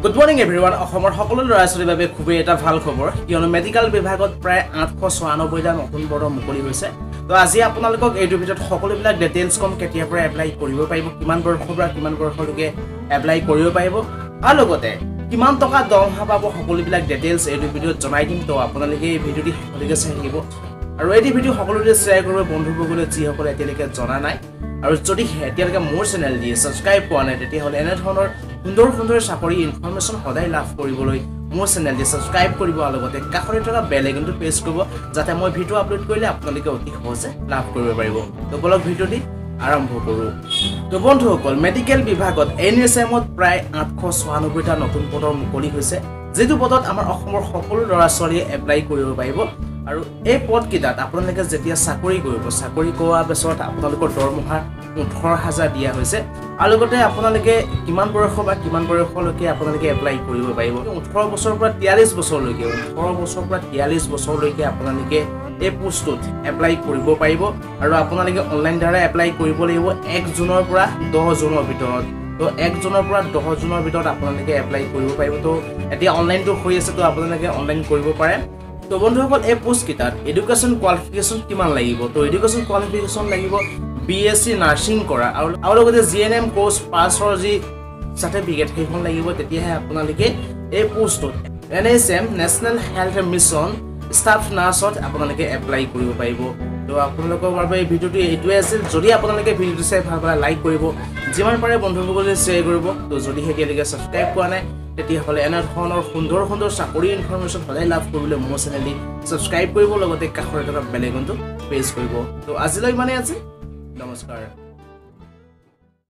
Good morning everyone. অসমৰ সকলো ল'ৰা-ছোৱালীৰ বাবে খুবেই এটা ভাল খবৰ কিয়নো মেডিকেল বিভাগত প্ৰায় 896টা নতুন পদ মুকলি হৈছে। তো আজি আপোনালোকক এই ভিডিঅ'ত সকলোবিলাক ডিটেইলছ কম কেতিয়াৰ পৰা এপ্লাই কৰিব পাৰিব, কিমান বৰ্ষৰ পৰা কিমান বৰ্ষলৈকে এপ্লাই কৰিব পাৰিব আৰু লগতে কিমান টকা দৰমহা পাব সকলোবিলাক ডিটেইলছ এই ভিডিঅ'ত জনাই দিম। তো আপোনালোকে এই ভিডিঅ'টি সকলোকে চাই থাকিব আৰু এই ভিডিঅ' সকলোৰে শ্বেয়াৰ কৰিব বন্ধুসকলে যিসকলে এতিয়ালৈকে জনা নাই আৰু যদি এতিয়ালৈকে মোৰ চেনেল দি সাবস্ক্ৰাইব কৰা নাই তেতিয়াহ'লে এনে ধৰণৰ সুন্দৰ চাকৰি ইনফৰমেশ্যন সদায় লাভ কৰিবলৈ মোৰ চেনেলটি সাবস্ক্ৰাইব কৰিব আৰু লগতে কাষতে থকা বেল আইকনটো প্ৰেছ কৰিব যাতে মই ভিডিঅ' আপলোড কৰিলে আপোনালোকে অতি সহজে লাভ কৰিব পাৰিব। তো বলক ভিডিঅ'টি আৰম্ভ কৰোঁ। তো বন্ধুসকল মেডিকেল বিভাগত NSMত প্ৰায় 896টা নতুন পদ মুকলি হৈছে, যিটো পদত আমাৰ অসমৰ সকলো ল'ৰা-ছোৱালীয়ে এপ্লাই কৰিব পাৰিব আৰু এই পদকেইটাত আপোনালোকে যেতিয়া চাকৰি কৰিব, চাকৰি কৰাৰ পিছত আপোনালোকৰ দৰমহা 18,000 দিয়া হৈছে আৰু লগতে আপোনালোকে কিমান বয়স বা কিমান বয়সলৈকে আপোনালোকে এপ্লাই কৰিব পাৰিব। 18 বছৰৰ পৰা 43 বছৰলৈকে 18 বছৰৰ পৰা 43 বছৰলৈকে আপোনালোকে এই পোষ্টত এপ্লাই কৰিব পাৰিব আৰু আপোনালোকে অনলাইন দ্বাৰা এপ্লাই কৰিব লাগিব 1 জুনৰ পৰা 10 জুনৰ ভিতৰত। তো 1 জুনৰ পৰা 10 জুনৰ ভিতৰত আপোনালোকে এপ্লাই কৰিব পাৰিব। তো এতিয়া অনলাইনটো হৈ আছে, তো আপোনালোকে অনলাইন কৰিব পাৰে। তো বন্ধুসকল এই পোষ্ট কিটাত এডুকেশ্যন কোৱালিফিকেশ্যন কিমান লাগিব? তো এডুকেশ্যন কোৱালিফিকেশ্যন লাগিব BSc নাৰ্ছিং কৰা আৰু লগতে GNM কোৰ্চ পাছৰ যি চাৰ্টিফিকেট সেইখন লাগিব, তেতিয়াহে আপোনালোকে এই পোষ্টত NSM national health mission staff নাৰ্ছত আপোনালোকে এপ্লাই কৰিব পাৰিব। তো আপোনালোকৰ বাবে এই ভিডিঅ'টো এইটোৱে আছিল। যদি আপোনালোকে ভিডিঅ'টো চাই ভাল পালে লাইক কৰিব, যিমান পাৰে বন্ধুসকলে শ্বেয়াৰ কৰিব। তো যদি এতিয়ালৈকে ছাবস্ক্ৰাইব কৰা নাই তেতিয়াহ'লে এনে ধৰণৰ সুন্দৰ চাকৰি ইনফৰমেশ্যন সদায় লাভ কৰিবলৈ মোৰ চেনেলটি ছাবস্ক্ৰাইব কৰিব, লগতে কাষৰে থকা বেল আইকনটো প্ৰেছ কৰিব। তো আজিলৈ ইমানেই আছে, নমস্কাৰ।